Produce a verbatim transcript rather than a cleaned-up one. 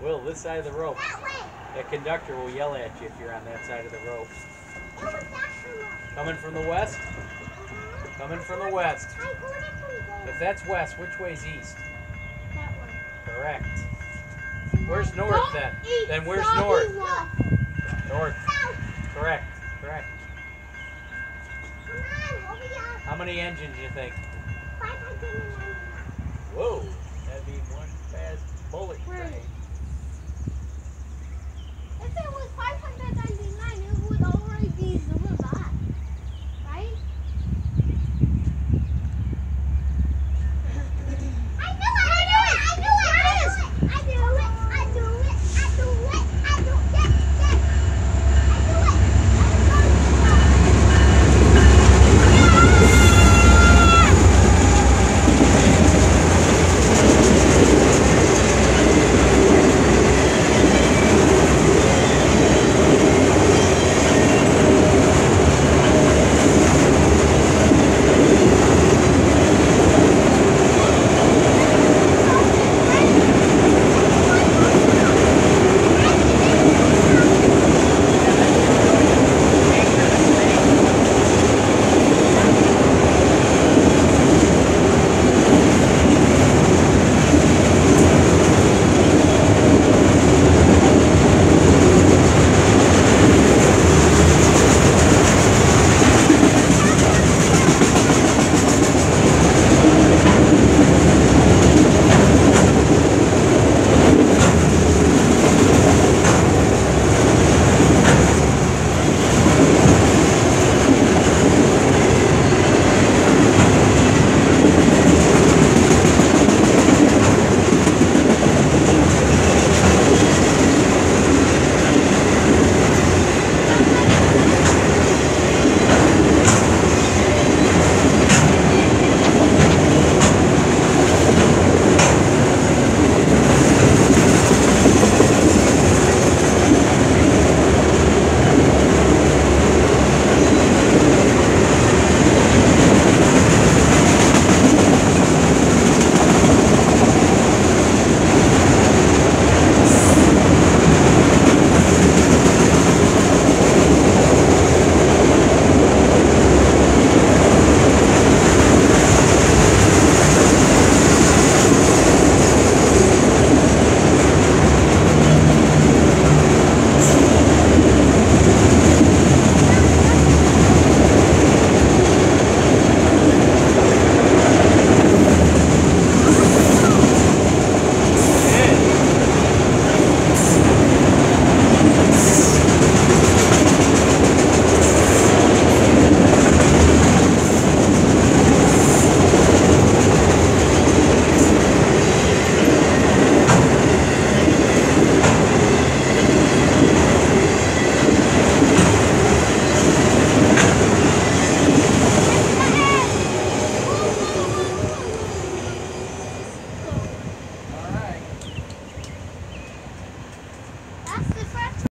Will, this side of the rope. That way. That conductor will yell at you if you're on that side of the rope. It was that from Coming from the west? Coming from the west. I got it from there. If that's west, which way's east? That one. Correct. Where's north Don't then? eat Then where's soggy north? waffles. North. South. Correct. Correct. Come on, hurry up. How many engines you think? five hundred ninety-nine. Whoa. That'd be one fast bullet.